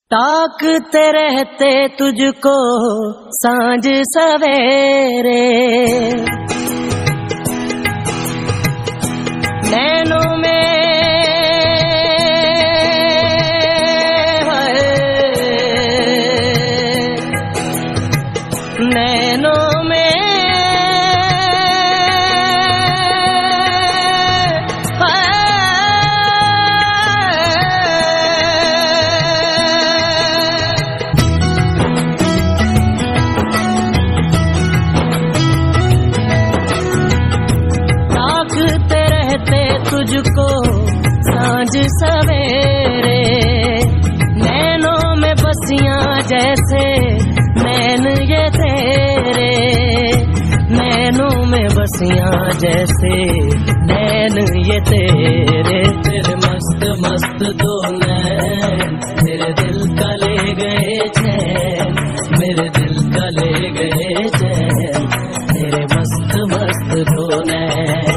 ताकते रहते तुझको सांझ सवेरे, नैनों में नैनों में ताकते रहते तुझको सांझ सवेरे, नैनों में बसियां जैसे नैन ये तेरे, नैनों में बसियां जैसे नैन ये तेरे। तेरे मस्त मस्त दो नैन मेरे दिल का ले गए चैन, मेरे दिल का ले गए चैन, तेरे मस्त मस्त दो नैन।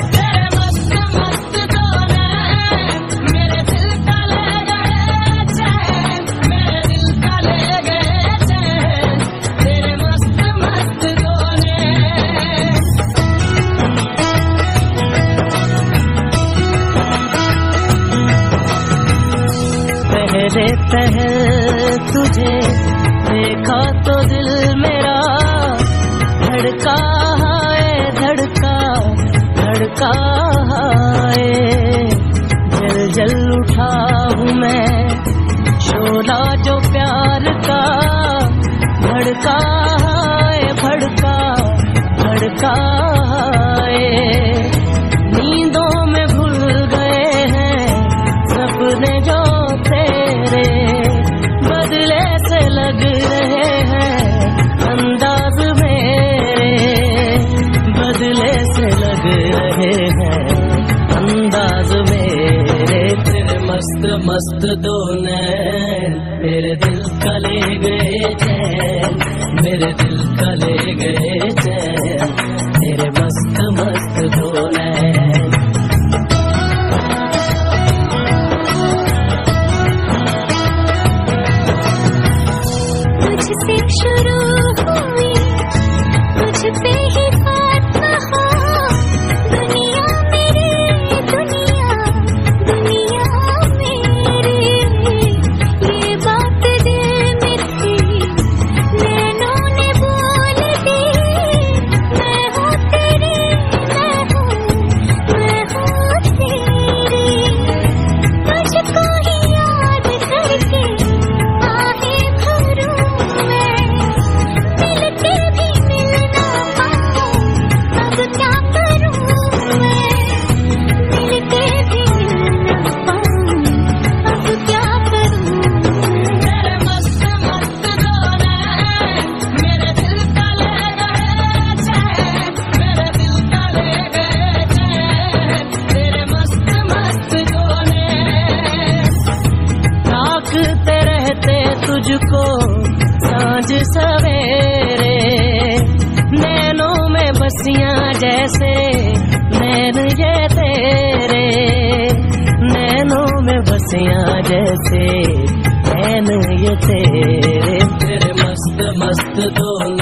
पहले पहल तुझे देखा तो दिल मेरा धड़का है, धड़का धड़का है, जल जल उठा हूँ मैं शोला जो प्यार का, भड़का है भड़का भड़का है। नींदों में भूल गए हैं सपने जो तेरे, बदले से लग रहे हैं अंदाज मेरे, बदले से लग रहे हैं अंदाज मेरे। तेरे मस्त मस्त दो नैन मेरे दिल का ले गए चैन, मेरे दिल का ले गए चैन, तेरे मस्त मस्त दो नैन। तुझसे शुरू हुई तुझ पे ही बात कहा, दुनिया मेरी दुनिया दुनिया मेरी, ये बात दिल में थी नैनों ने बोल दी, मैं हूँ तेरी मैं हूँ तेरी। तुझको ही याद करके आहे भरूं मैं, मिलके भी मिल ना पाऊं अब क्या करूं मैं, मिलके भी मिल ना पाऊं अब क्या करूं। तेरे मस्त मस्त दो नैन मेरे दिल का ले गए चैन, मेरे दिल का ले गए चैन, तेरे मस्त मस्त दो नैन। ताकते रहते तुझको सांझ सवेरे, नैनों में बसियां जैसे नैन ये तेरे, नैनों में बसियां जैसे नैन ये तेरे। तेरे मस्त मस्त दो